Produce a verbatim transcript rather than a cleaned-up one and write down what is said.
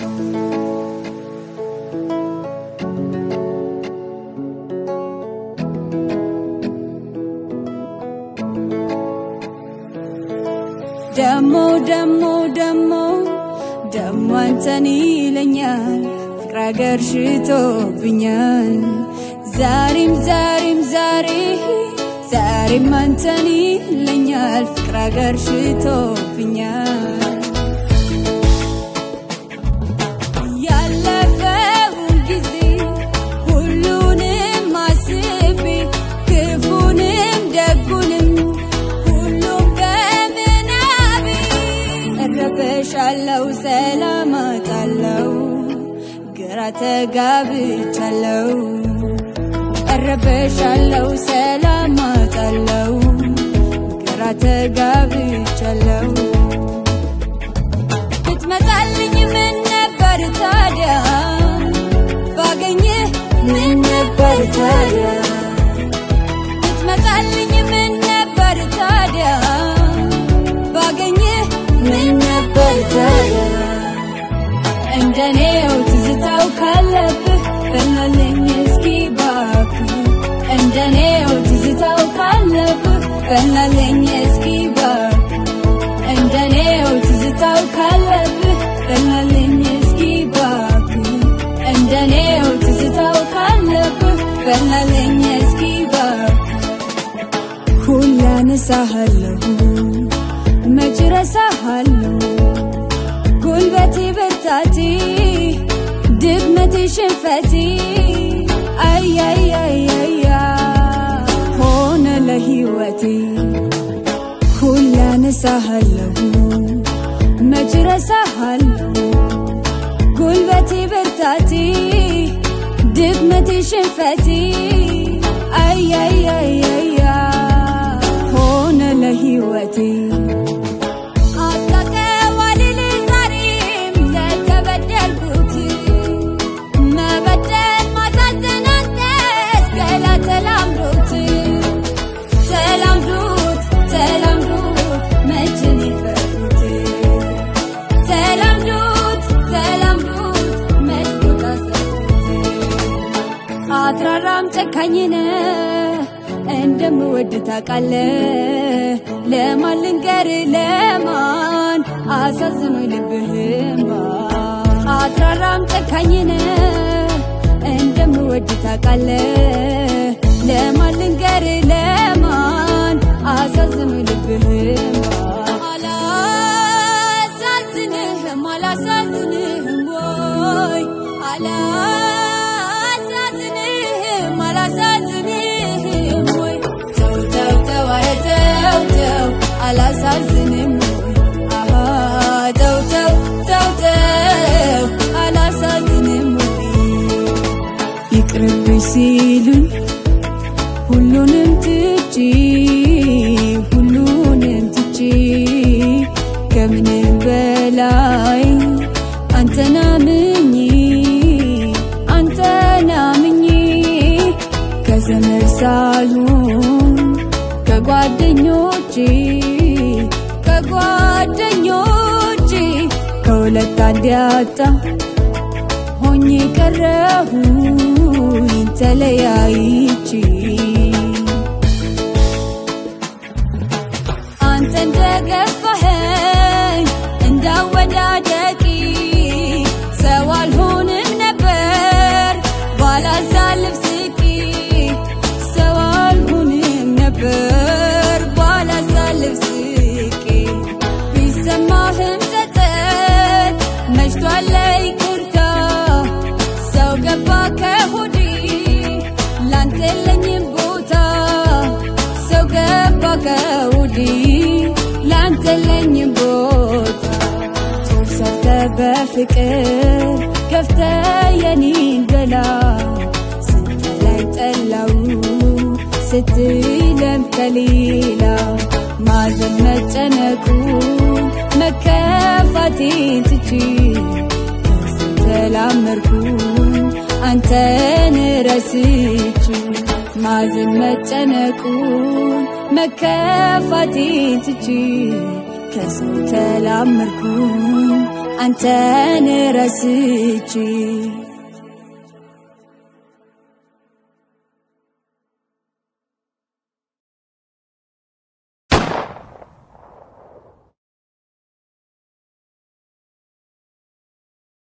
Demo demo demo demo antani lenyal ፍቅር ገርሽቶብኛል ዛሬም ዛሬም ዛሬ ዛሬም አንተኒ ለኛል ፍቅር ገርሽቶብኛል ያለፈው ጊዜ ሁሉንም አስቤ ክፉንም ደጉንም ሁሉም በምናቤ እረበሻለሁ ሰላም አጣለሁ ተጋብቻለሁ እረበሻለሁ ሰላም አጣለሁ ግራ ተጋብቻለሁ ብትመጣልኝ ምን ነበር ታዲያ ባገኘህ ምን ነበር ታዲያ ብትመጣልኝ ምን ነበር ታዲያ ባገኘህ ምን ነበር ታዲያ እንደኔው ትዝታው ካለብህ በእናለኝ እስኪ ባክህ እንደኔው ትዝታው ካለብህ በእናለኝ እስኪ ባክህ እንደኔው ትዝታው ካለብህ በእናለኝ እስኪ ባክህ እንደኔው ትዝታው ካለብህ በእናለኝ እስኪ ባክህ ሁላንሳሃለሁ መች ረሳሃለሁ ጉልበቴ ብርታቴ ድክመቴ ሽንፈቴ አይ አይ አይ አይ ሆነ ለህይወቴ ሁላንሳሃለሁ መች ረሳሃለሁ ጉልበቴ ብርታቴ ድክመቴ ሽንፈቴ አይ አይ አይ አይ ሆነ ለህይወቴ አትራራም ጨካኝነ እንደምወድ ታውቃለህ ለማን ልንገር ለማን አሳዝኖ ልብህማ አትራራም ጨካኝነ እንደምወድ ታውቃለህ ለማን ልንገር ለማን አሳዝኖ ልብህማ አላሳዝንህም አላሳዝንህም ወይ አላ አላሳዝንም አሃ ተው ተው ተው ተው አላሳዝንም ይቅርብኝ ሲሉኝ ሁሉንም ትቼ ሁሉንም ትቼ ከምንም በላይ አንተን አምኜ አንተን አምኜ ከዘመድ ሳልሆን ከጓደኞቼ ከጓደኞቼ ከሁለት አንድ ያጣ ሆኜ ቀረሁኝ ተለያይቼ አንተ እንደገፋኸኝ እንዳወዳደቂ ሰው አልሆንም ነበር ባላሳልፍ ስቂ ሰው አልሆንም ነበር ባላሳልፍ ስቂ ቢሰማህም ጸጸት መሽቷል ይቅርታ ሰው ገባ ከሆዴ ላንተ የለኝም ቦታ ሰው ገባ ከሆዴ ላንተ የለኝም ቦታ ሰርተ በፍቅር ከፍተ የኔን ገላ ስትላይ ጠላው ስትለም ከሌላ ማዘን መጨነቁ መከፋቴን ትቼ ተላመርኩ አንተን ረስቼ ማዘን መጨነቁ መከፋቴን ትቼ ከሰው ተላመርኩ አንተን ረስቼ